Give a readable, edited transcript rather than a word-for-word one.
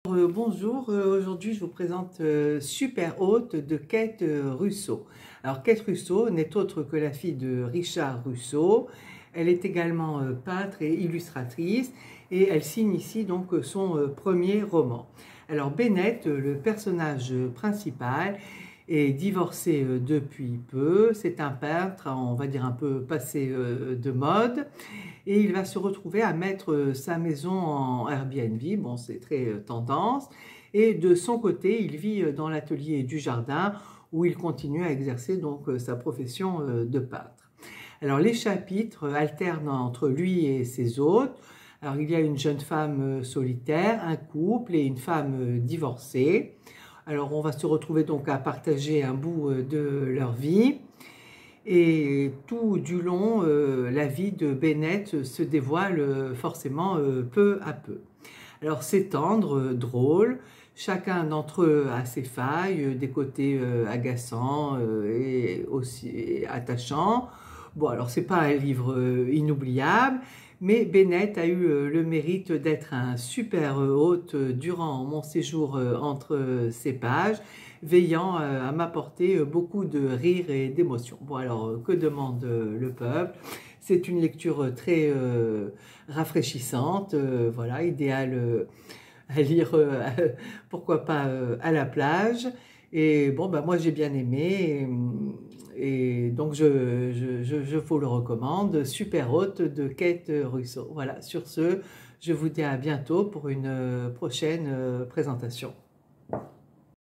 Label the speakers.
Speaker 1: Bonjour, aujourd'hui je vous présente Super Hôte de Kate Russo. Alors Kate Russo n'est autre que la fille de Richard Russo. Elle est également peintre et illustratrice et elle signe ici donc son premier roman. Alors Bennett, le personnage principal, est divorcé depuis peu. C'est un peintre, on va dire un peu passé de mode. Et il va se retrouver à mettre sa maison en Airbnb. Bon, c'est très tendance. Et de son côté, il vit dans l'atelier du jardin où il continue à exercer donc sa profession de peintre. Alors les chapitres alternent entre lui et ses hôtes. Alors il y a une jeune femme solitaire, un couple et une femme divorcée. Alors on va se retrouver donc à partager un bout de leur vie. Et tout du long, la vie de Bennett se dévoile forcément peu à peu. Alors c'est tendre, drôle, chacun d'entre eux a ses failles, des côtés agaçants et aussi attachants. Bon, alors c'est pas un livre inoubliable, mais Bennett a eu le mérite d'être un super hôte durant mon séjour entre ces pages, veillant à m'apporter beaucoup de rire et d'émotion. Bon alors, que demande le peuple? C'est une lecture très rafraîchissante, voilà, idéale à lire, pourquoi pas à la plage. Et bon, bah, moi j'ai bien aimé, et donc je vous le recommande. Super Hôte de Kate Russo. Voilà, sur ce, je vous dis à bientôt pour une prochaine présentation.